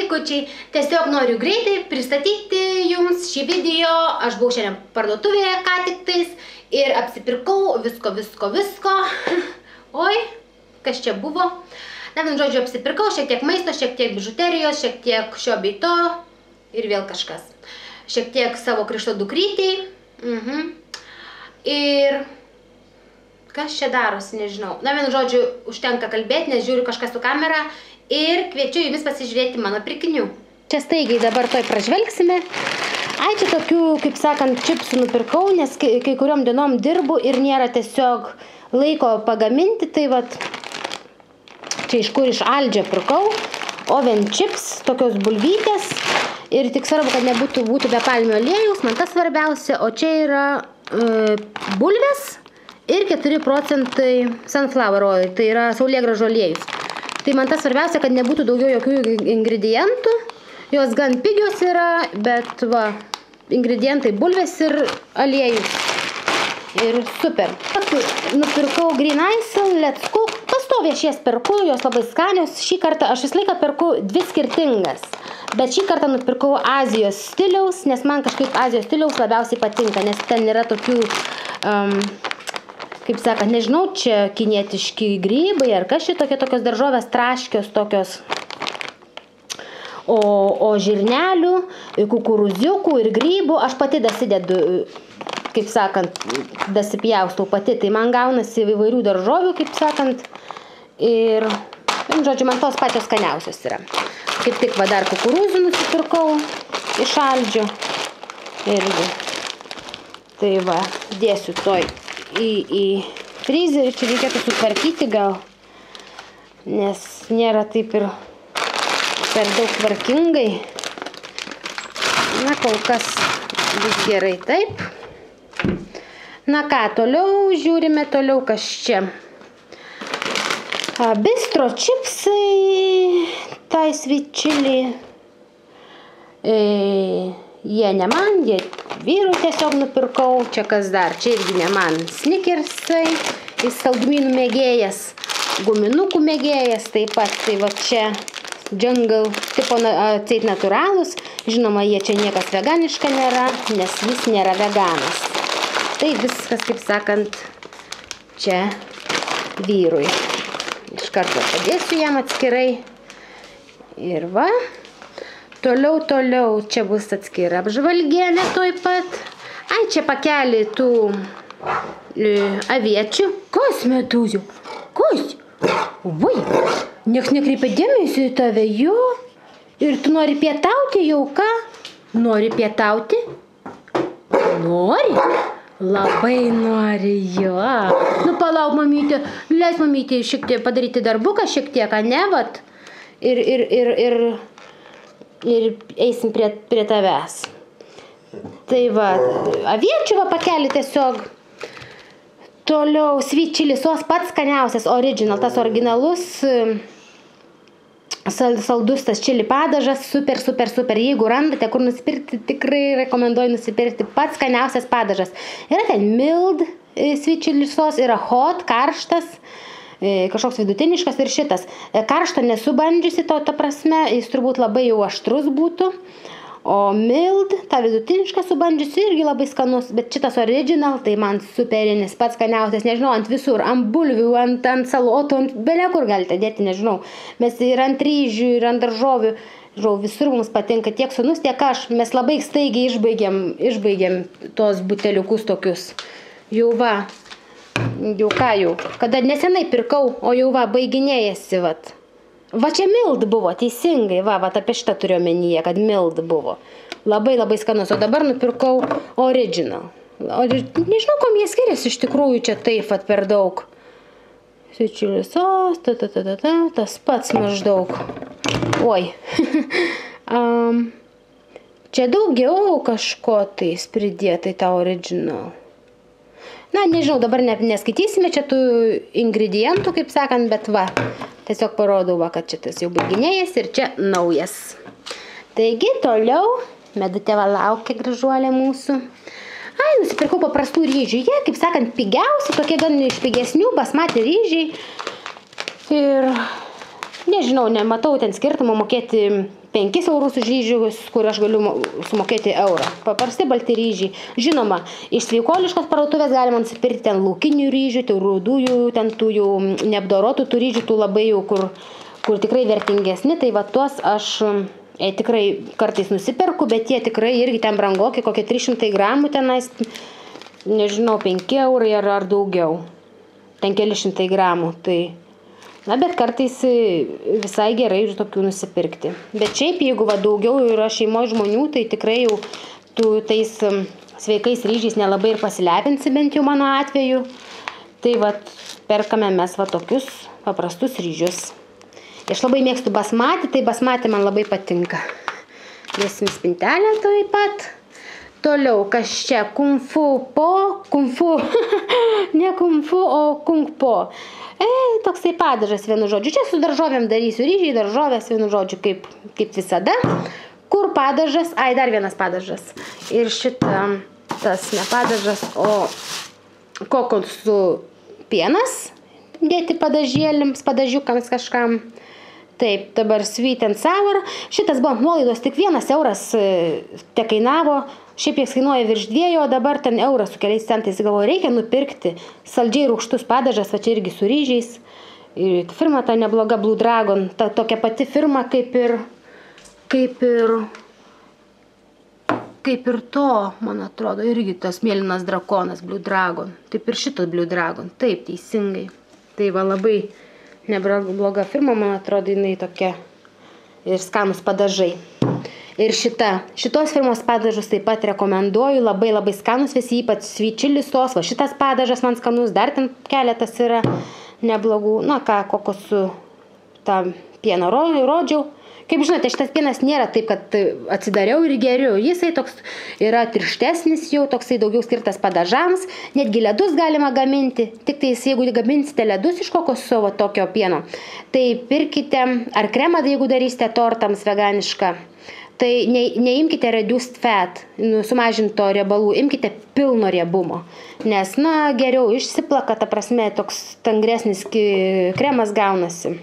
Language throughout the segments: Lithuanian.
vaikučiai, tiesiog noriu greitai pristatyti jums šį video. Aš buvau šiandien parduotuvėje ką tik tais ir apsipirkau visko. Oi, kas čia buvo? Na, vien žodžiu, apsipirkau šiek tiek maisto, šiek tiek bižuterijos, šiek tiek šio bei to ir vėl kažkas. Šiek tiek savo krikšto dukrytei. Ir kas čia darosi, nežinau. Na, vien žodžiu, užtenka kalbėti, nes žiūriu kažkas su kamera ir kviečiu jumis pasižiūrėti mano pirkinių. Čia staigiai dabar toj pražvelgsime. Ai, čia tokių, kaip sakant, čipsų nupirkau, nes kai kuriom dienom dirbu ir nėra tiesiog laiko pagaminti, tai vat čia iš kur iš Aldžio pirkau, oven chips, tokios bulvytės ir tik svarbu, kad būtų be palmių aliejaus, man tas svarbiausia, o čia yra bulvės ir 4% sunflower oil, tai yra saulėgrąžų aliejus. Tai man tas svarbiausia, kad nebūtų daugiau jokių ingredientų, jos gan pigios yra, bet va, ingredientai bulvės ir aliejus. Ir super. Nupirkau Green Isle, Let's Cook, pastoviai aš jas perku, jos labai skanios. Šį kartą aš visą laiką perku dvi skirtingas, bet šį kartą nupirkau Azijos stiliaus, nes man kažkaip Azijos stiliaus labiausiai patinka, nes ten yra tokių, kaip sakant, nežinau, čia kinietiški grybai, ar kas čia tokios daržovės traškios tokios, o žirnelių, kukurūziukų ir grybų aš pati dasidedu, kaip sakant, dasipjaustau pati, tai man gaunasi įvairių daržovių, kaip sakant, ir, žodžiu, man tos pačios skaniausios yra. Kaip tik va dar kukurūzų nusipirkau iš Aldžio irgi. Tai va, dėsiu toj į frizerį, čia reikėtų sutvarkyti gal, nes nėra taip ir per daug tvarkingai. Na, kol kas bus gerai taip. Na ką, toliau žiūrime toliau, kas čia. Bistro čipsai, tai sweet chili. Jie ne man, jie vyrų tiesiog nupirkau. Čia kas dar, čia irgi ne man. Snickersai, jis saldumynų mėgėjas, guminukų mėgėjas, taip pat, tai va čia Jungle tipo atseit natūralūs. Žinoma, jie čia niekas veganiška nėra, nes jis nėra veganas. Tai viskas, kaip sakant, čia vyrui. Iš karto padėsiu jam atskirai. Ir va. Toliau, čia bus atskira apžvalgėlė toj pat. Ai, čia pakelį tų aviečių. Kas metuzių? Kas? Vai, nieks nekreipia dėmesio į tave, jo. Ir tu nori pietauti jau, ką? Nori pietauti? Nori? Labai nori, jo. Nu, palauk, mamytė. Leis mamytė šiek tiek padaryti darbuką, šiek tiek, ne, vat. Ir eisim prie tavęs. Tai va, aviečių va pakelį tiesiog. Toliau sweet chili sos pats skaniausias, original, tas originalus saldus tas chili padažas, super. Jeigu randate, kur nusipirkti, tikrai rekomenduoju nusipirkti pats skaniausias padažas. Yra ten mild sweet chili sos, yra hot, karštas, kažkoks vidutiniškas ir šitas. Karšto nesu bandžiusi, ta prasme, jis turbūt labai jau aštrus būtų. O mild, ta vidutiniška subandžiusi irgi labai skanus, bet šitas original, tai man superinis, pats skaniausias, nežinau, ant visur, ant bulvių, ant salotų, ant belia kur galite dėti, nežinau. Mes ir ant ryžių, ir ant daržovių, visur mums patinka tiek sūnus, tiek aš. Mes labai staigiai išbaigėm tos buteliukus tokius. Jau va, jau ką jau, kada nesenai pirkau, o jau va, baiginėjasi, vat. Va čia mild buvo, teisingai, va apie šitą turiu omenyje, kad mild buvo. Labai skanus, o dabar nupirkau original. Nežinau, kom jie skiriasi iš tikrųjų čia taip, vat per daug. Chili sos, tas pats maždaug. Oi. Čia daugiau kažko tais pridėtai tą original. Na, nežinau, dabar neskaitysime čia tų ingredientų, kaip sakant, bet va, tiesiog parodau, va, kad čia tas jau baiginėjas ir čia naujas. Taigi, toliau, medutė va laukia gražuolė mūsų. Ai, nusipirkau paprastų ryžių. Jie, kaip sakant, pigiausi, tokie gan iš pigesnių, basmati ryžiai. Ir, nežinau, nematau ten skirtumą mokėti 5 eurus už ryžius, kur aš galiu sumokėti eurą. Paprasti balti ryžiai. Žinoma, iš sveikoliškos parduotuvės galima nusipirkti ten laukinių ryžių, tų rudųjų, ten tų jau neapdorotų tų ryžių, tų labai jau, kur tikrai vertingesni. Tai va tuos aš tikrai kartais nusiperku, bet jie tikrai irgi ten brangoki, kokie 300 gramų tenais, nežinau, 5 eurai ar daugiau. Ten keli šimtai gramų. Tai na, bet kartais visai gerai iš tokių nusipirkti. Bet šiaip, jeigu va daugiau yra šeimos žmonių, tai tikrai jau tu tais sveikais ryžiais nelabai ir pasilepinsi, bent jau mano atveju. Tai va perkame mes va tokius paprastus ryžius. Aš labai mėgstu basmatį, tai basmatį man labai patinka. Dėsim spintelę taip pat. Toliau, kas čia? Kung-fu po, kung-fu, ne kung-fu, o kung-po. Toksai padažas vienu žodžiu. Čia su daržovėm darysiu ryžiai, daržovės vienu žodžiu, kaip visada. Kur padažas? Ai, dar vienas padažas. Ir šitą, tas ne padažas, o kokosų pienas. Dėti padažėliams, padažiukams kažkam. Taip, dabar sweet and sour. Šitas buvo nuolaidos, tik 1 euras te kainavo. Šiaip jis kainuoja virš 2, o dabar ten euras su keliais centais. Galvoju, reikia nupirkti saldžiai rūgštus padažas, va čia irgi su ryžiais. Ir firma ta nebloga Blue Dragon, ta tokia pati firma kaip ir to, man atrodo, irgi tas mėlynas drakonas Blue Dragon. Taip ir šitas Blue Dragon, taip, teisingai. Tai va labai nebloga firma, man atrodo, jinai tokia ir skanus padažai. Ir šitos firmos padažus taip pat rekomenduoju, labai labai skanus, visi ypač sweet chili sos, va šitas padažas man skanus, dar ten keletas yra neblogų, na ką, kokosų tą pieną rodžiau. Kaip žinote, šitas pienas nėra taip, kad atsidariau ir geriu. Jisai toks yra tirštesnis jau, toksai daugiau skirtas padažams. Netgi ledus galima gaminti. Tik tai jeigu gaminsite ledus iš kokoso tokio pieno, tai pirkite ar kremą, jeigu darysite tortams veganišką. Tai neimkite reduced fat, sumažinto riebalų, imkite pilno riebumo. Nes, na, geriau išsiplaka, ta prasme, toks tangresnis kremas gaunasi.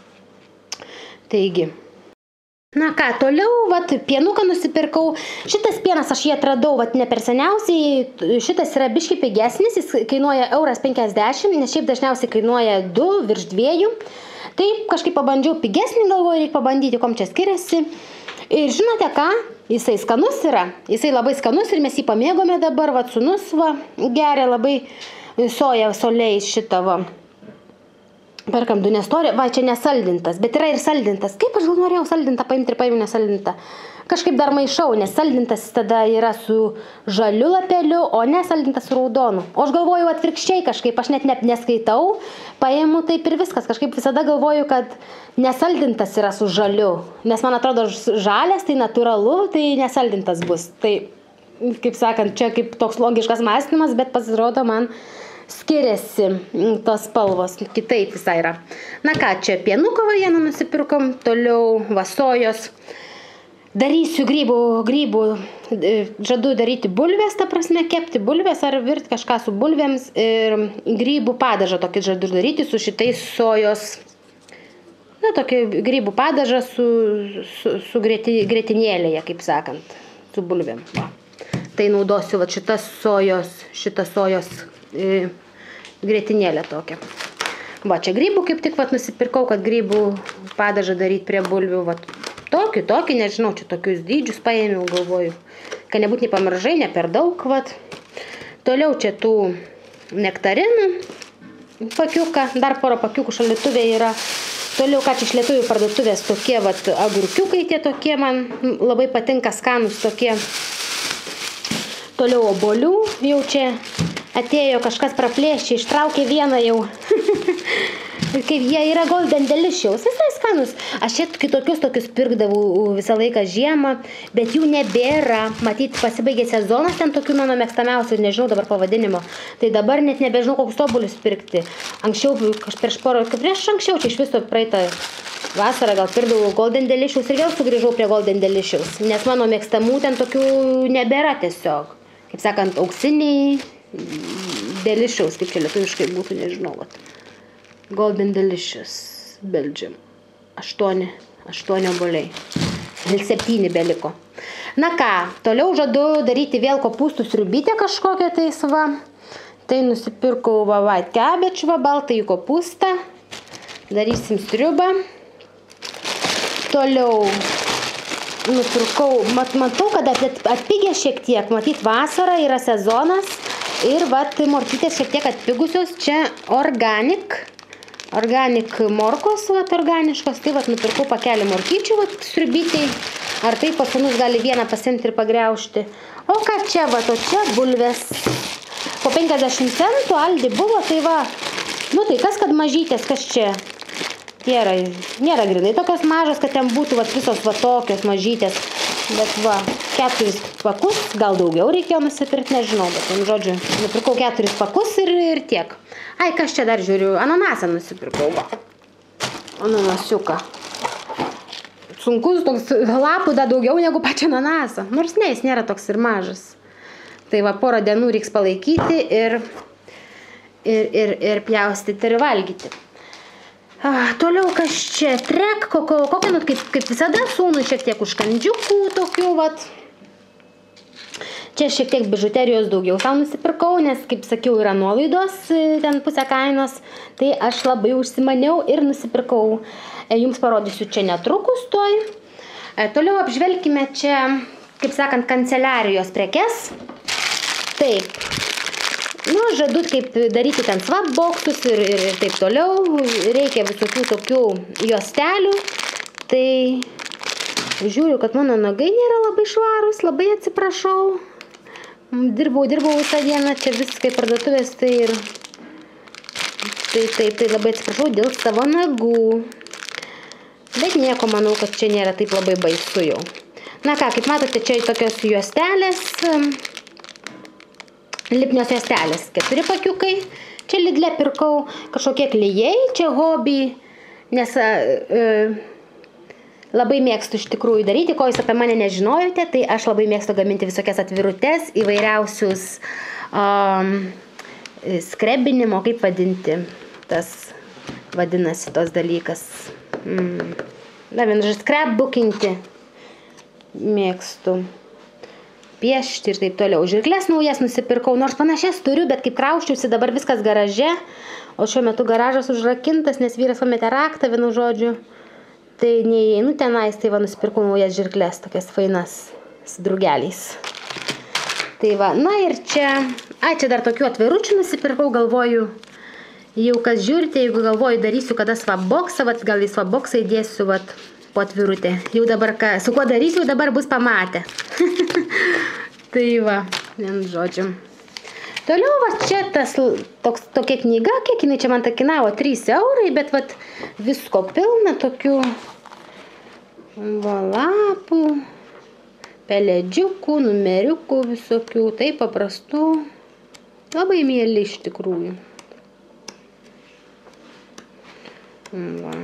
Taigi. Na ką, toliau, vat, pienuką nusipirkau. Šitas pienas aš jį atradau, vat, ne per seniausiai. Šitas yra biškai pigesnis, jis kainuoja 1,50 €, nes šiaip dažniausiai kainuoja 2, virš 2. Tai kažkaip pabandžiau pigesnį, galvoju, reikia pabandyti, kom čia skiriasi. Ir žinote ką, jisai skanus yra. Jisai labai skanus ir mes jį pamėgome dabar, vat, sūnus va, geria labai soja soliais šitą va. Perkam 2 nestorį, va čia nesaldintas, bet yra ir saldintas. Kaip aš gal norėjau saldintą paimti ir paėmiau nesaldintą. Kažkaip dar maišau, nes saldintas tada yra su žaliu lapeliu, o nesaldintas su raudonu. O aš galvoju atvirkščiai kažkaip, aš net neskaitau, paėmu taip ir viskas. Kažkaip visada galvoju, kad nesaldintas yra su žaliu. Nes man atrodo, žalias tai natūralu, tai nesaldintas bus. Tai, kaip sakant, čia kaip toks logiškas mąstymas, bet pasirodo man skiriasi tos spalvos, kitaip visai yra. Na ką, čia pienuką vieną nusipirkom, toliau vasojos. Darysiu grybų, žadu daryti bulvės, ta prasme, kepti bulvės ar virti kažką su bulvėms ir grybų padažą tokį žadu daryti su šitais sojos. Na, tokį grybų padažą su grietinėlėje, kaip sakant, su bulvėm. Va. Tai naudosiu va, šitą sojos grietinėlę tokią. Va, čia grybų kaip tik vat, nusipirkau, kad grybų padažą daryti prie bulvių. Va, tokį, nežinau, čia tokius dydžius paėmiau, galvoju. Kad nebūtų nepamaržai, ne per daug. Vat. Toliau čia tų nektarinų pakiuką, dar porą pakiukų šaldytuvė yra. Toliau, ką čia iš lietuvių parduotuvės, tokie vat, agurkiukai tie tokie, man labai patinka skanus tokie. Toliau obolių, jau čia atėjo kažkas praplėšė, ištraukė vieną jau. Kaip jie yra Golden Delicious, visai skanus. Aš čia kitokius tokius pirkdavau visą laiką žiemą, bet jų nebėra. Matyt, pasibaigė sezonas ten tokių mano mėgstamiausių, nežinau dabar pavadinimo. Tai dabar net nebežinau, kokius obuolius pirkti. Anksčiau, prieš anksčiau, čia iš viso praeitą vasarą gal pirkdavau Golden Delicious ir vėl sugrįžau prie Golden Delicious. Nes mano mėgstamų ten tokių nebėra tiesiog. Kaip sakant, auksiniai Delicious, kaip čia lietuviškai būtų, nežinau. Vat. Golden Delicious, Belgium. 8 oboliai. 7 beliko. Na ką, toliau žadu daryti vėl kopūstų sriubytę kažkokią tais va. Tai nusipirkau white cabbage, baltąjį kopūstą. Darysim sriubą. Toliau nupirkau, matau, kad atpigė šiek tiek, matyt vasara yra sezonas ir vat morkytės šiek tiek atpigusios, čia organic morkos, vat organiškos, tai vat nupirkau pakelį morkyčių, vat sriubytei, ar tai pas sūnus gali vieną pasimti ir pagriaužti. O ką čia, vat, o čia bulvės, po 50 centų Aldi buvo, tai va, nu tai kas kad mažytės, kas čia? Nėra grinai tokios mažos, kad ten būtų vat, visos va tokios mažytės, bet va, 4 pakus, gal daugiau reikėjo nusipirkti, nežinau, bet, žodžiu, nupirkau 4 pakus ir tiek. Ai, kas čia dar žiūriu, ananasą nusipirkau, va, ananasiuką. Sunkus toks lapų da daugiau negu pačią ananasą, nors ne, jis nėra toks ir mažas. Tai va, porą dienų reiks palaikyti ir pjaustyti ir valgyti. Toliau kas čia, trek, kokią, kaip visada, sūnui šiek tiek užkandžiukų tokių, vat. Čia šiek tiek bižuterijos daugiau savo nusipirkau, nes, kaip sakiau, yra nuolaidos, ten pusę kainos, tai aš labai užsimaniau ir nusipirkau. Jums parodysiu čia netrukus toj. Toliau apžvelkime čia, kaip sakant, kanceliarijos prekes. Taip. Nu, žadu, kaip daryti ten swap boxus ir taip toliau. Reikia visokių tokių juostelių. Tai žiūriu, kad mano nagai nėra labai švarus, labai atsiprašau. Dirbau visą dieną, čia viskai parduotuvės, tai labai atsiprašau dėl savo nagų. Bet nieko, manau, kad čia nėra taip labai baisu jau. Na ką, kaip matote, čia tokios juostelės. Lipnios juostelės, 4 pakiukai. Čia Lidle pirkau kažkokie klijai, čia hobby, nes labai mėgstu iš tikrųjų daryti, ko jūs apie mane nežinojote, tai aš labai mėgstu gaminti visokias atvirutes, įvairiausius skrebinimo, kaip vadinti, tas vadinasi tos dalykas. Dar vienas scrapbookinti mėgstu. Piešti ir taip toliau. Žirkles naujas nusipirkau, nors panašias turiu, bet kaip krauščiausi dabar viskas garaže, o šiuo metu garažas užrakintas, nes vyras pametė raktą, vienu žodžiu, tai neįeinu tenais, tai va nusipirkau naujas žirkles, tokias fainas, su drugeliais. Tai va, na ir čia, čia dar tokių atviručių nusipirkau, galvoju, jau kas žiūrite, jeigu galvoju darysiu kada swapboxą, vat gal į swapboxą įdėsiu, vat, po atvirutę. Jau dabar, su kuo darysiu, jau dabar bus pamatę. Tai va, vien žodžiu. Toliau va čia tokia knyga, kiek jinai čia man ta kainavo, 3 eurai, bet vat visko pilna tokių va lapų, peledžiukų, numeriukų visokių, tai paprastų, labai mieli iš tikrųjų. Va.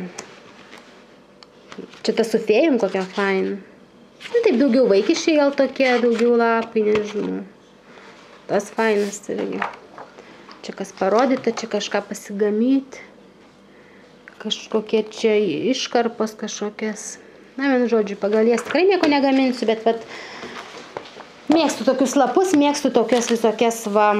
Čia ta su fėjum kokia faina. Nu, taip daugiau vaikišiai gal tokie, daugiau lapai, nežinau. Tas fainas irgi. Čia kas parodyta, čia kažką pasigamyti. Kažkokie čia iškarpos kažkokias. Na, vienu žodžiu, pagal jas tikrai nieko negaminsiu, bet vat, mėgstu tokius lapus, mėgstu tokias visokias va,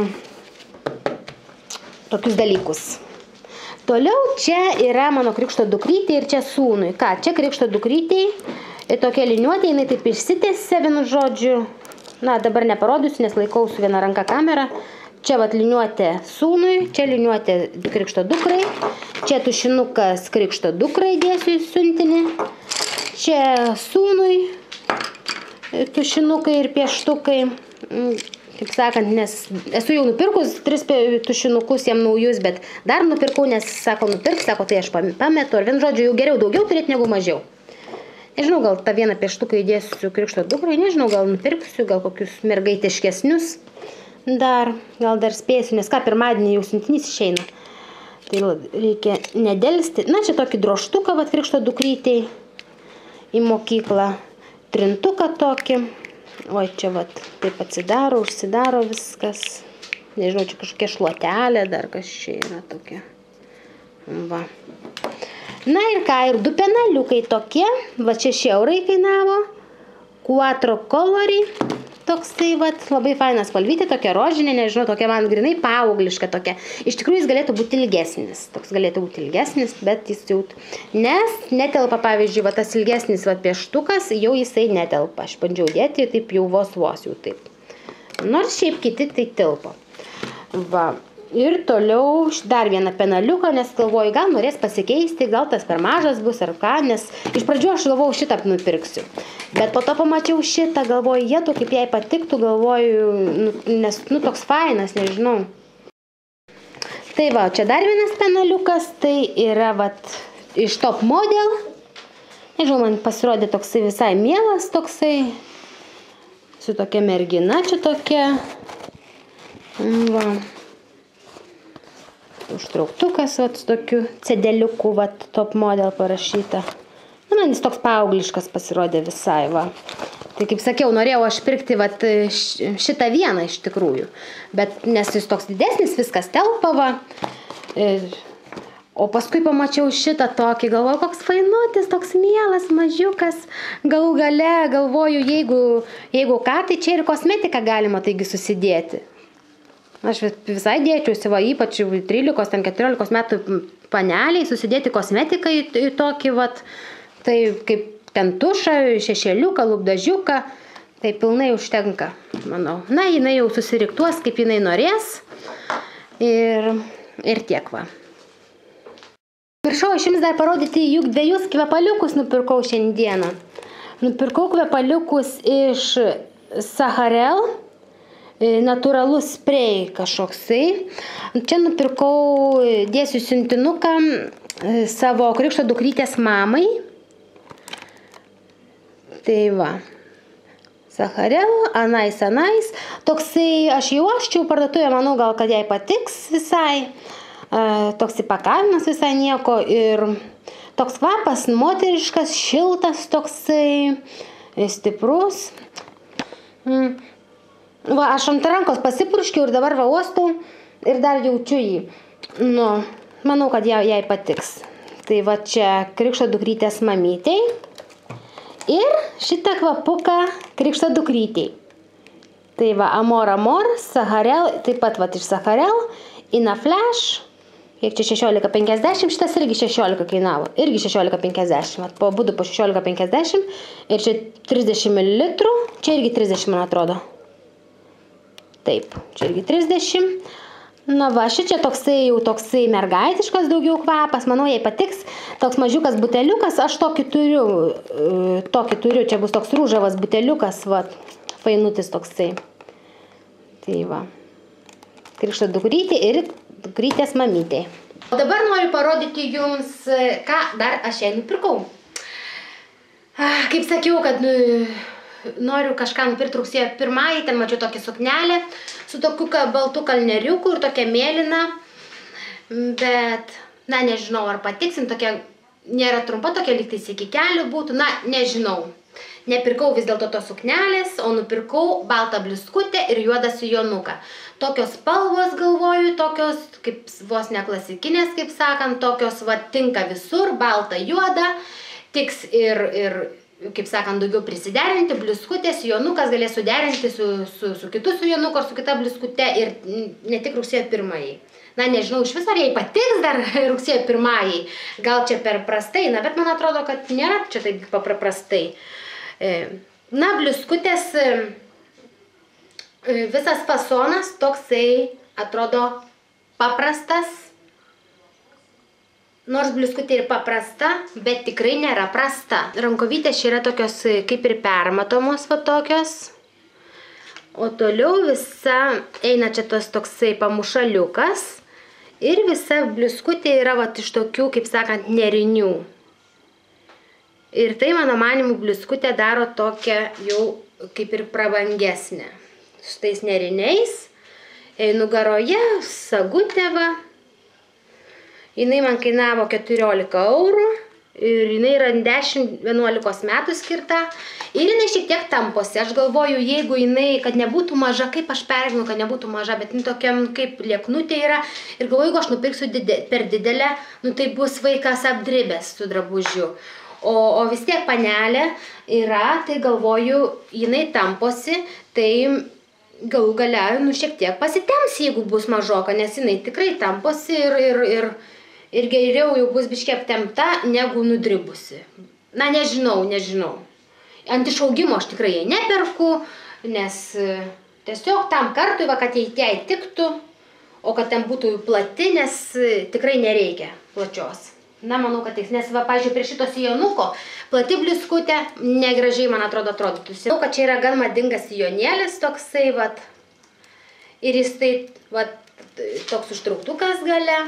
tokius dalykus. Toliau čia yra mano krikšto dukrytė ir čia sūnui. Ką, čia krikšto dukrytė, tokia liniuotė, jinai taip išsitėse, vienu žodžiu. Na, dabar neparodysiu, nes laikau su viena ranka kamerą. Čia vat liniuotė sūnui, čia liniuotė krikšto dukrai. Čia tušinukas krikšto dukrai dėsiu į siuntinį. Čia sūnui tušinukai ir pieštukai. Kaip sakant, nes esu jau nupirkus 3 tušinukus jam naujus, bet dar nupirkau, nes sako nupirk, sako tai aš pametu. Ir vien žodžiu, jau geriau daugiau turėti negu mažiau. Nežinau, gal tą vieną pieštuką įdėsiu krikšto dukrai, nežinau, gal nupirksiu, gal kokius mergaitiškesnius dar, gal dar spėsiu, nes ką pirmadienį jau siuntinys išeina. Tai reikia nedelsti. Na, čia tokį drožtuką, vat krikšto dukrytei į mokyklą, trintuką tokį. O čia vat taip atsidaro, užsidaro viskas. Nežinau, čia kažkokia šluotelė, dar kas čia yra tokia. Va. Na ir ką, ir 2 penaliukai tokie, va 6 eurai kainavo, 4 colori, toksai, va, labai fainas spalvytė, tokia rožinė, nežinau, tokia man grinai paaugliška tokia. Iš tikrųjų, jis galėtų būti ilgesnis, toks galėtų būti ilgesnis, bet jis jau, nes netelpa, pavyzdžiui, va, tas ilgesnis, va, pieštukas, jau jisai netelpa. Aš bandžiau dėti, taip jau vos jau taip. Nors šiaip kiti tai tilpo. Va. Ir toliau dar vieną penaliuką, nes galvoju, gal norės pasikeisti, gal tas per mažas bus ar ką, nes iš pradžių aš galvojau šitą nupirksiu. Bet po to pamačiau šitą, galvoju, jėtų kaip jai patiktų, galvoju, nes, toks fainas, nežinau. Tai va, čia dar vienas penaliukas, tai yra, va, iš Top Model. Nežinau, man pasirodė toksai visai mielas, toksai, su tokia mergina čia tokia. Va. Užtrauktukas, vat, su tokiu cedeliuku, vat, Top Model parašyta. Nu, man jis toks paaugliškas pasirodė visai, va. Tai kaip sakiau, norėjau aš pirkti, vat, šitą vieną iš tikrųjų. Bet, nes jis toks didesnis, viskas telpa, va. O paskui pamačiau šitą tokį, galvoju, koks fainutis, toks mielas, mažiukas. Galų gale, galvoju, jeigu ką, tai čia ir kosmetiką galima taigi susidėti. Aš visai dėčiausi, va, ypač 13-14 metų paneliai, susidėti kosmetiką į tokį, vat, tai kaip ten tušą, šešėliuką, lūpdažiuką, tai pilnai užtenka, manau. Na, jinai jau susiriktuos, kaip jinai norės ir tiek, va. Viršau, aš jums dar parodyti, juk 2 kvepaliukus nupirkau šiandieną. Nupirkau kvepaliukus iš Saharel. Natūralus spray kažkoksai. Čia nupirkau, dėsiu siuntinuką savo krikšto dukrytės mamai. Tai va. Saharel, anais. Toksai, aš jau uosčiau parduotuvę, manau, gal kad jai patiks visai. Toks įpakavimas visai nieko. Ir toks kvapas moteriškas, šiltas toksai, stiprus. Va, aš ant rankos pasipurškiau ir dabar va uostau ir dar jaučiu jį. Nu, manau, kad jai patiks. Tai va čia krikšto dukrytės mamytei. Ir šitą kvapuką krikšto dukrytei. Tai va, Amor, Saharel, taip pat va iš Saharel, Inaflash. Kiek čia 16,50, šitas irgi 16 kainavo. Irgi 16,50. Po būdų po 16,50. Ir čia 30 ml. Čia irgi 30, man atrodo. Taip, čia irgi 30. Na va, šičia toksai jau toksai mergaitiškas daugiau kvapas, manau, jai patiks. Toks mažiukas buteliukas, aš tokį turiu, čia bus toks rūžavas buteliukas, va, fainutis toksai. Tai va, krikšto dukrytė ir dukrytės mamytė. O dabar noriu parodyti jums, ką dar aš jai nupirkau. Kaip sakiau, kad noriu kažką nupirkti rugsėjo 1, ten mačiau tokį suknelę su tokiu baltu kalneriuku ir tokia mėlyna, bet, na, nežinau, ar patiksim, tokia, nėra trumpa, tokia lygtais iki kelių būtų, na, nežinau. Nepirkau vis dėlto tos suknelės, o nupirkau baltą bliskutę ir juodą sijonuką. Tokios spalvos, galvoju, tokios, kaip vos ne klasikinės, kaip sakant, tokios, va, tinka visur, balta, juoda, tiks ir kaip sakant, daugiau prisiderinti, bliskutė, sijonukas galės suderinti su kitu sijonu ar su kita bliskute ir ne tik rugsėjo 1. Na, nežinau, iš viso ar jai patiks dar rugsėjo 1. Gal čia per prastai, na, bet man atrodo, kad nėra čia taip paprastai. Na, bliskutės visas fasonas toksai atrodo paprastas. Nors bliskutė ir paprasta, bet tikrai nėra prasta. Rankovytės čia yra tokios kaip ir permatomos va tokios. O toliau visa eina čia tas toksai pamušaliukas. Ir visa bliskutė yra va iš tokių, kaip sakant, nerinių. Ir tai, mano manimu, bliskutė daro tokią jau kaip ir prabangesnę. Su tais neriniais. Nugaroje sagutė va. Jinai man kainavo 14 eurų ir jinai yra 10-11 metų skirta Ir jinai šiek tiek tamposi. Aš galvoju, jeigu jinai, kad nebūtų maža, kaip aš pergyvenu, kad nebūtų maža, bet jinai tokia kaip lieknutė yra. Ir galvoju, jeigu aš nupirksiu per didelę, nu tai bus vaikas apdribęs su drabužiu. O vis tiek panelė yra, tai galvoju, jinai tamposi, tai galų gale, nu šiek tiek pasitems, jeigu bus mažoka, nes jinai tikrai tamposi ir geriau jau bus biškiai aptempta, negu nudribusi. Na, nežinau. Ant išaugimo aš tikrai jai neperku, nes tiesiog tam kartui, va, kad jai tiktų, o kad ten būtų plati, nes tikrai nereikia plačios. Na, manau, kad taip, nes, va, pavyzdžiui, prie šito sijonuko plati bliskutė, negražiai, man atrodytų. Žinau, kad čia yra gan madingas sijonėlis toksai, va, ir jis tai, va, toks užtrauktukas gale.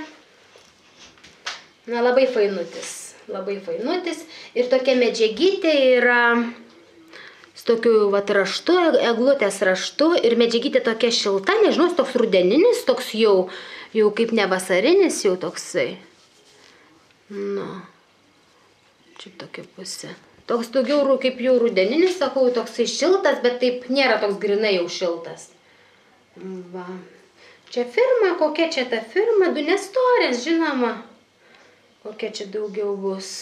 Na, labai fainutis. Ir tokia medžiagytė yra su tokiu, va, raštu, eglutės raštu, ir medžiagytė tokia šilta, nežinau, toks rudeninis, toks jau kaip ne vasarinis, jau toksai. Nu, čia tokia pusė. Toks daugiau kaip jau rudeninis, sakau, toksai šiltas, bet taip nėra toks grinai jau šiltas. Va. Čia firma, kokia čia ta firma, Dunestorės, žinoma. Kokia čia daugiau bus.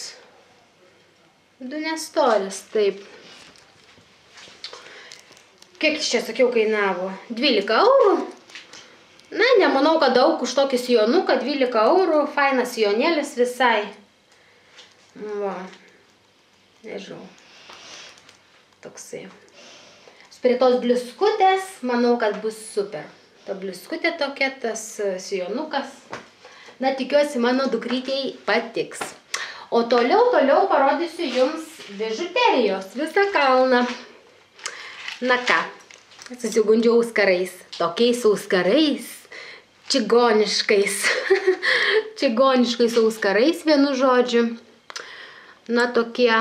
Dunestorės, taip. Kiek čia, sakiau, kainavo? 12 eurų. Na, nemanau, kad daug už tokį sijonuką, 12 eurų, fainas sijonėlis visai. Va, nežinau, toksai. Prie tos bliskutės, manau, kad bus super. Ta bliskutė tokia, tas sijonukas. Na, tikiuosi, mano dukrytei patiks. O toliau parodysiu jums bižuterijos visą kalną. Na ką, susigundžiau auskarais, tokiais auskarais. Čigoniškais auskarais, vienu žodžiu. Na, tokie,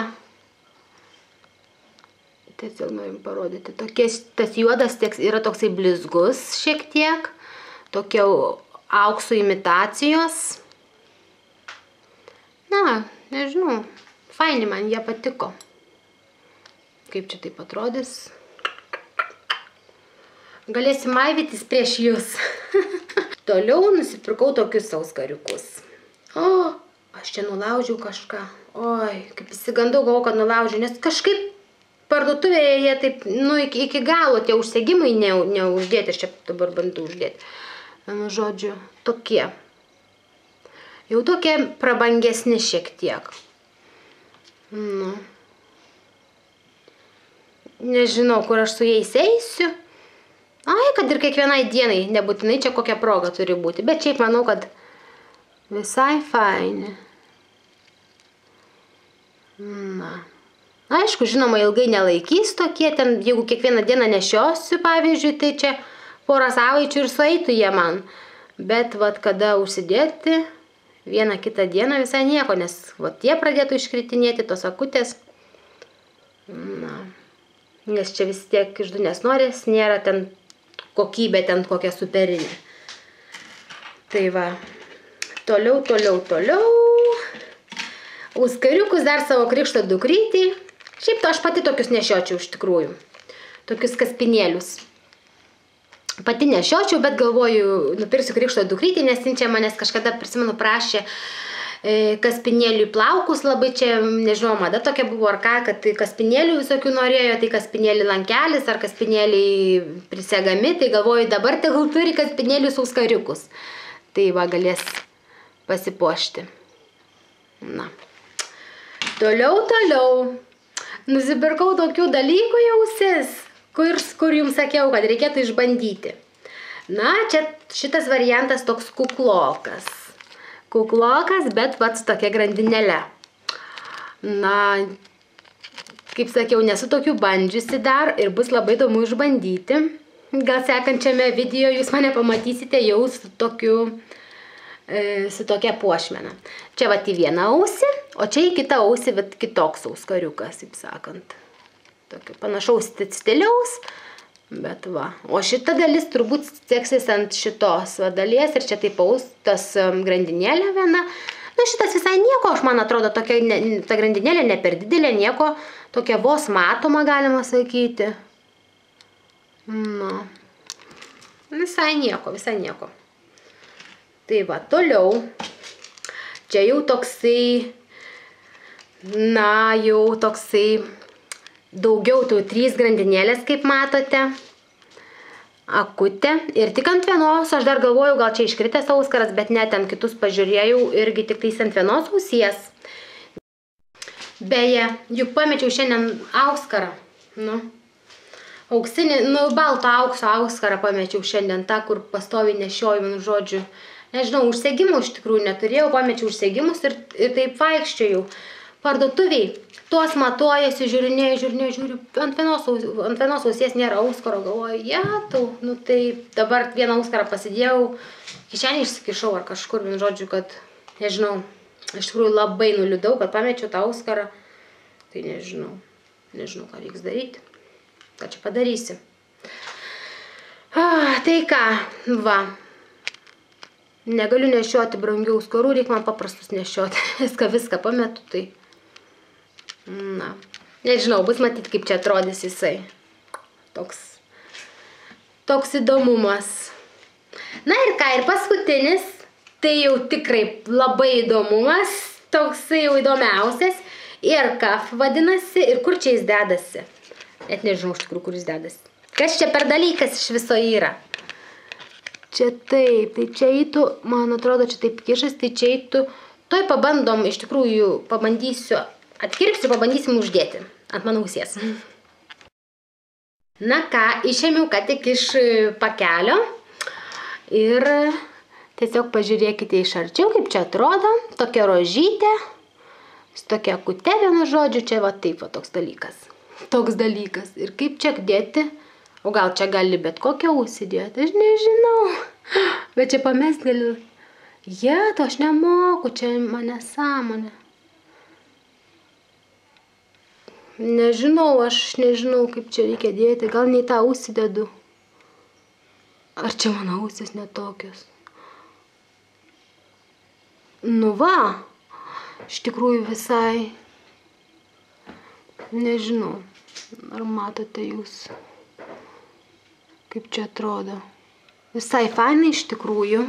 tiesiog norim parodyti, tas juodas yra toksai blizgus šiek tiek, tokie aukso imitacijos. Na, nežinau, faini, man jie patiko. Kaip čia taip atrodys? Galėsim maivytis prieš jūs. Toliau nusipirkau tokius auskariukus. O, aš čia nulaužiau kažką. Oi, kaip įsigandau, galvoju, kad nulaužiau, nes kažkaip parduotuvėje jie taip, nu, iki galo tie užsegimai neuždėti, aš čia dabar bandau uždėti. Nu, žodžiu, tokie. Jau tokie prabangesni šiek tiek. Nu. Nežinau, kur aš su jais eisiu. Ai, kad ir kiekvienai dienai, nebūtinai čia kokia proga turi būti, bet šiaip manau, kad visai faini. Na. Aišku, žinoma, ilgai nelaikys tokie, ten, jeigu kiekvieną dieną nešiosiu, pavyzdžiui, tai čia porą savaičių ir sueitų jie man. Bet, vat, kada užsidėti, vieną kitą dieną visai nieko, nes, vat, jie pradėtų iškritinėti, tos akutės. Na. Nes čia vis tiek iš Dunestorės nėra ten kokybė ten kokia superinė. Tai va, toliau. Auskariukus dar savo krikšto dukrytei. Šiaip to aš pati tokius nešiočiau iš tikrųjų. Tokius kaspinėlius. Pati nešiočiau, bet galvoju, nupirksiu krikšto dukrytei, nes jin čia manęs kažkada, prisimenu, prašė kaspinėlių plaukus, labai čia, nežinau, mada tokia buvo ar ką, kad kaspinėlių visokių norėjo, tai kaspinėlių lankelis ar kaspinėliai prisegami, tai galvoju, dabar tegul turi kaspinėlius auskariukus. Tai va, galės pasipuošti. Na. Toliau. Nusipirkau tokių dalykų į ausis, kur jums sakiau, kad reikėtų išbandyti. Na, čia šitas variantas toks kuklokas. Kuklokas, bet pats tokia grandinėle. Na, kaip sakiau, nesu tokių bandžiusi dar ir bus labai įdomu išbandyti. Gal sekančiame video jūs mane pamatysite jau su tokia puošmena. Čia vat į vieną ausį, o čia į kitą ausį vat kitoks auskariukas, taip sakant. Tokio panašaus stiliaus. Bet va, o šita dalis turbūt seksis ant šitos va dalies ir čia taip tas grandinėlė viena. Nu, šitas visai nieko, aš man atrodo, tokia ta grandinėlė ne per didelė, nieko, tokia vos matoma, galima sakyti. Nu, visai nieko, visai nieko. Tai va, toliau. Čia jau toksai, na, jau toksai, daugiau tų 3 grandinėlės, kaip matote. Akutė. Ir tik ant vienos, aš dar galvoju, gal čia iškritęs auskaras, bet ne, ten kitus pažiūrėjau, irgi tik tais ant vienos ausies. Beje, juk pamečiau šiandien auskarą. Nu, auksinį, nu, balto aukso auskarą pamečiau šiandien, tą, kur pastoviai nešioju, vienu žodžiu. Nežinau, užsegimų iš tikrųjų neturėjau, pamečiau užsegimus ir taip vaikščiojau. Parduotuviai. Tuos matuojasi, žiūriu, ant vienos ausies nėra auskaro, galvoju, jetau, nu tai dabar vieną auskarą pasidėjau, kišenį išsikišau ar kažkur, vien žodžiu, kad, nežinau, iš tikrųjų labai nuliūdau, kad pamečiau tą auskarą, tai nežinau, ką reiks daryti, ką čia padarysi. Tai ką, va, negaliu nešioti brangių auskarų, reik man paprastus nešioti, viską pametu, tai... Na, nežinau, bus matyti, kaip čia atrodys jisai. Toks įdomumas. Na ir ką, ir paskutinis, tai jau tikrai labai įdomumas, toksai jau įdomiausias. Ir kaf vadinasi, ir kur čia jis dedasi. Net nežinau iš tikrųjų, kur jis dedasi. Kas čia per dalykas iš viso yra? Čia taip, tai čia eitų, man atrodo, čia taip kišas, tai čia eitų. Toj pabandom, iš tikrųjų, pabandysiu. Atkirpsiu, pabandysim uždėti ant mano ausies. Na ką, išėmiau ką tik iš pakelio ir tiesiog pažiūrėkite iš arčiau, kaip čia atrodo. Tokia rožytė, tokia akute, vienu žodžiu, čia va taip va toks dalykas. Toks dalykas. Ir kaip čia dėti, o gal čia gali bet kokią ausį dėti, aš nežinau. Bet čia pamest galiu. To aš nemoku, čia mane sąmonė. Nežinau, aš nežinau, kaip čia reikia dėti. Gal nei tą ausį dedu. Ar čia mano ausys netokios? Nu va, iš tikrųjų visai. Nežinau, ar matote jūs, kaip čia atrodo. Visai fainai iš tikrųjų.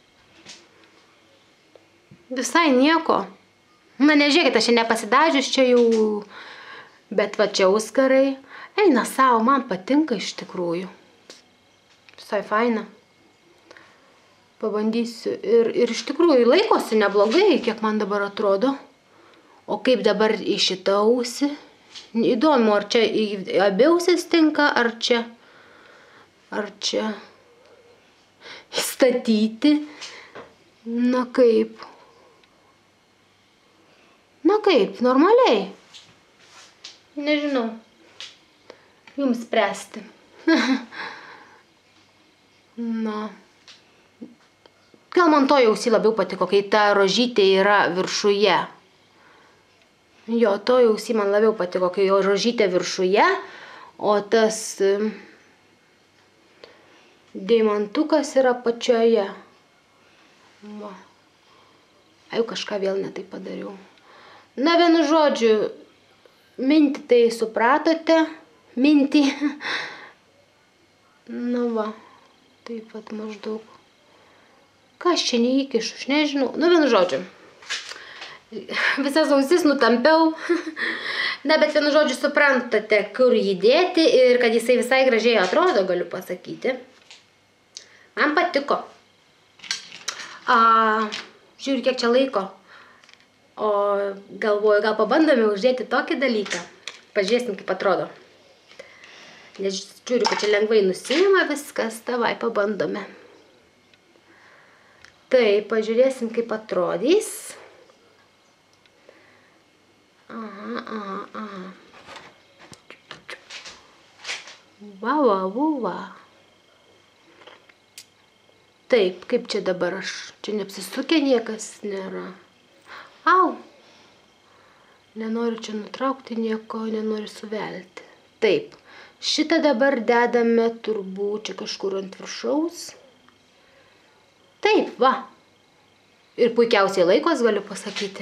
Visai nieko. Na, nežiūrėkit, aš čia nepasidažius, čia jau... Bet va čia auskarai, eina savo, man patinka iš tikrųjų. Visai faina. Pabandysiu. Ir iš tikrųjų laikosi neblogai, kiek man dabar atrodo. O kaip dabar į šitą ausį? Įdomu, ar čia į abi ausis tinka, ar čia įstatyti. Na kaip, normaliai. Nežinau, jums spręsti. Na. Gal man to ausį labiau patiko, kai ta rožytė yra viršuje. Jo, to ausį man labiau patiko, kai jo rožytė viršuje, o tas deimantukas yra pačioje. Va. Jau kažką vėl ne taip padariau. Na, vienu žodžiu, mintį tai supratote, mintį. Na va, taip pat maždaug. Ką aš čia neįkišu, aš nežinau. Nu, vienu žodžiu. Visas ausis nutampiau. Na, bet vienu žodžiu suprantate, kur jį dėti ir kad jisai visai gražiai atrodo, galiu pasakyti. Man patiko. Žiūriu, kiek čia laiko. O galvoju, gal pabandome uždėti tokį dalyką. Pažiūrėsim, kaip atrodo. Nes žiūriu, kad čia lengvai nusiima viskas. Davai, pabandome. Tai, pažiūrėsim, kaip atrodys. Aha. Va. Taip, kaip čia dabar aš? Čia neapsisukė niekas nėra. Au, nenoriu čia nutraukti nieko, nenoriu suvelti. Taip, šitą dabar dedame turbūt čia kažkur ant viršaus. Taip, va. Ir puikiausiai laikos galiu pasakyti.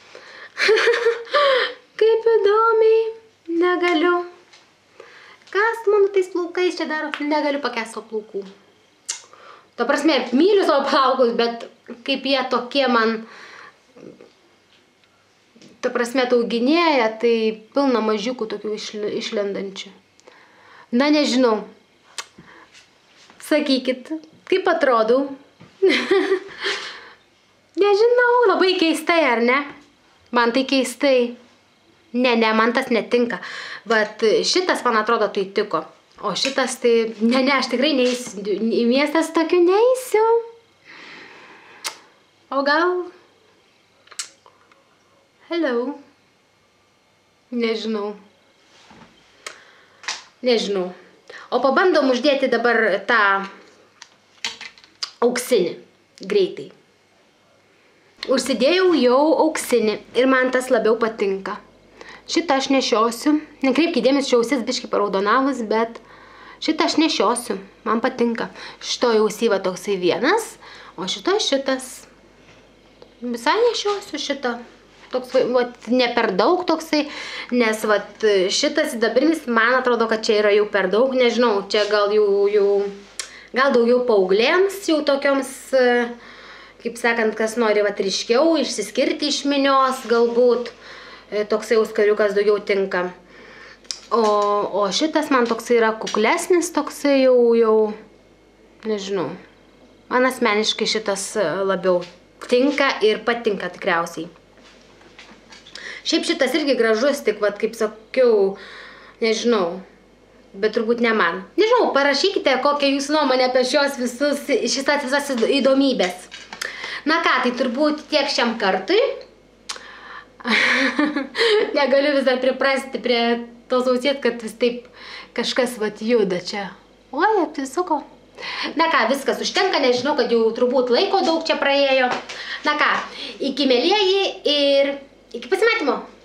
Kaip įdomiai. Negaliu. Kas mano tais plaukais čia daro? Negaliu pakęsti savo plaukų. Ta prasme, myliu savo plaukus, bet kaip jie tokie man, ta prasme, tauginėja, tai pilna mažiukų tokių išlendančių. Na, nežinau. Sakykit, kaip atrodau? Nežinau, labai keistai, ar ne? Man tai keistai. Ne, man tas netinka. Bet šitas, man atrodo, tai tiko. O šitas, tai... Ne, aš tikrai neįsiu. Į miestas tokių neįsiu. O gal... Hello. Nežinau. Nežinau. O pabandom uždėti dabar tą auksinį. Greitai. Užsidėjau jau auksinį. Ir man tas labiau patinka. Šitą aš nešiosiu. Nekreipkite dėmesį, čia ausis biškai paraudonavus, bet šitą aš nešiosiu. Man patinka. Šito ausyva toksai vienas, o šito šitas. Visai nešiosiu šitą. Toks, vat, ne per daug toksai, nes vat, šitas sidabrinis, man atrodo, kad čia yra jau per daug. Nežinau, čia gal gal daugiau paauglėms, jau tokioms, kaip sakant, kas nori vat, ryškiau išsiskirti iš minios, galbūt. Toksai auskariukas daugiau tinka. O šitas man toksai yra kuklesnis, toksai jau, nežinau. Man asmeniškai šitas labiau tinka ir patinka tikriausiai. Šiaip šitas irgi gražus, tik, vat, kaip sakiau, nežinau, bet turbūt ne man. Nežinau, parašykite, kokią jūsų nuomonę apie šitas visas įdomybės. Na ką, tai turbūt tiek šiam kartui. Negaliu vis dar priprasti prie tos ausies, kad vis taip kažkas vat juda čia. Oi, apsisuko. Na ką, viskas užtenka, nežinau, kad jau turbūt laiko daug čia praėjo. Na ką, iki mielieji ir iki pasimatymo.